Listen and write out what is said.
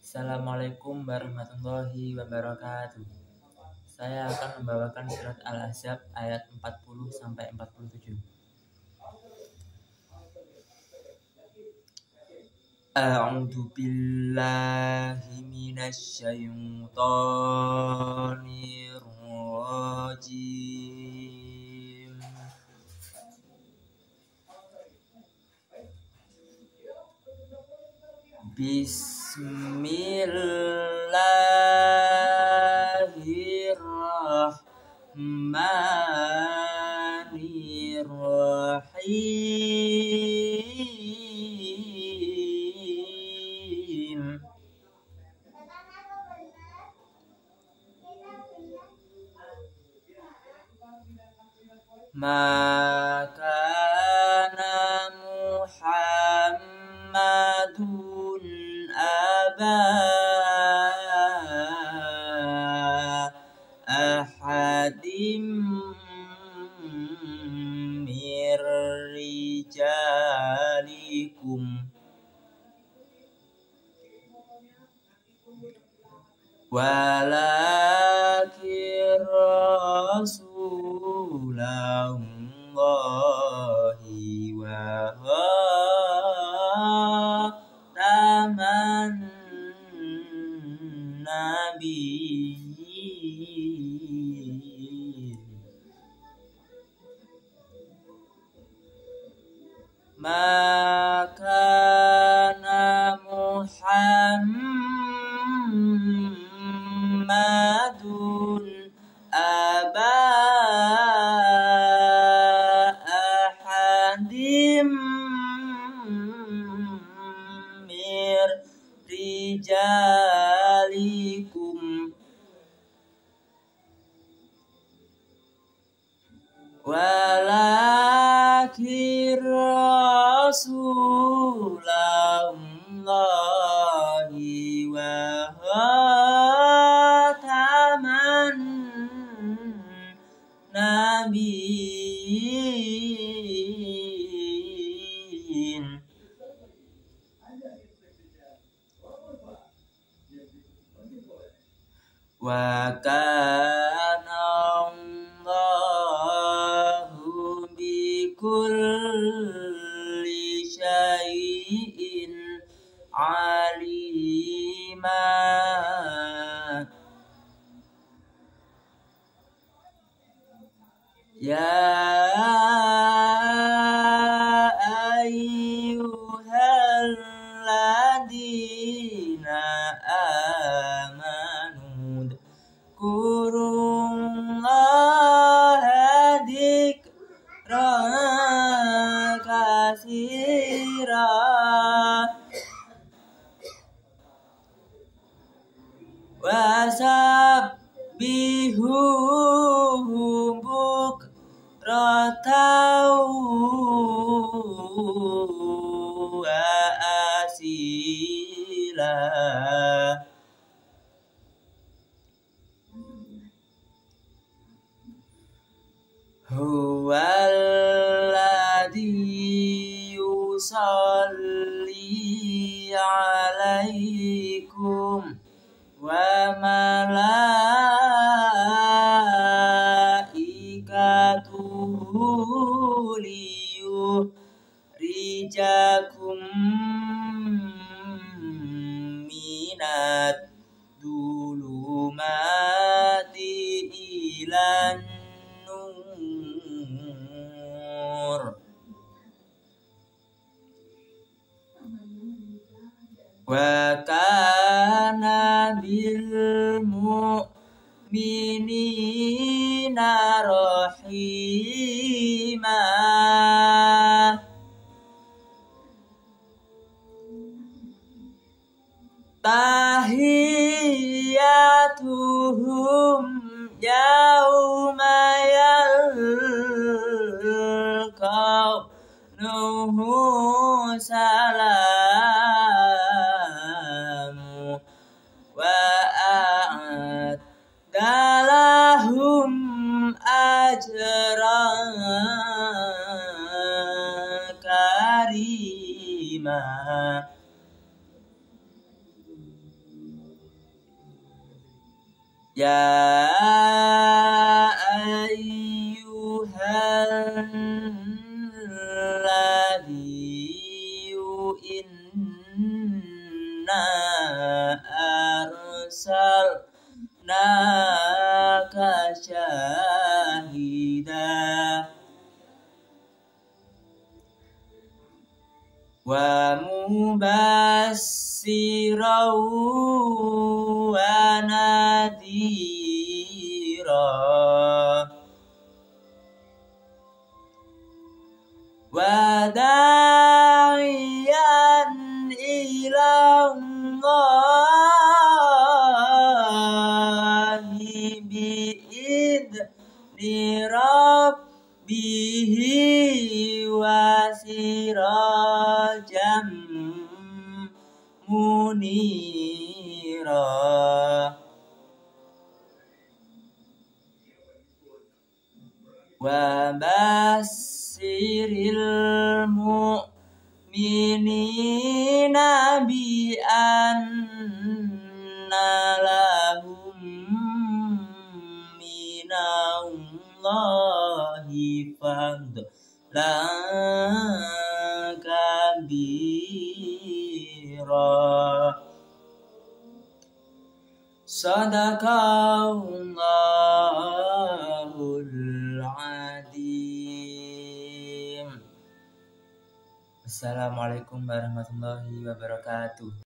Assalamualaikum warahmatullahi wabarakatuh. Saya akan membawakan surat Al-Ahzab ayat 40 sampai 47. A'udzu billahi minasy syaithanir rajim. Bismillahirrahmanirrahim. Maka Muhammadun aba ahadim mir rijalikum walakin rasulallahi wa khataman nabiyyin. Maka Muhammadun aba ahadim mir rijalikum walakin rasulallahi wa khataman nabiyyin. Wa kana Allahu bikulli syai'in alima. Ya ayyuhalladzina amanu dzkurullaha dzikran katsira wasabbihuhu bukratan wa asila. Huwallazi yusalli alaikum wa malaikatuhu liyukhrijakum minad dhulumati ilan nur. Wa kana bil mu'minina rahima. Tahiyyatuhum yauma yalqawnahu salamu wa a'adda lahum ajran karima. Ya ayyuhalladzina inna arsalnaka syahida wa mubassiran wa nadhira wa da'iyan ila Allahi bi'idni rabbihi wa sirajan munira wa bassiril mu'minina bi anna lahum minallahi fadlan kabira. Sadaqallahul azim. Assalamualaikum warahmatullahi wabarakatuh.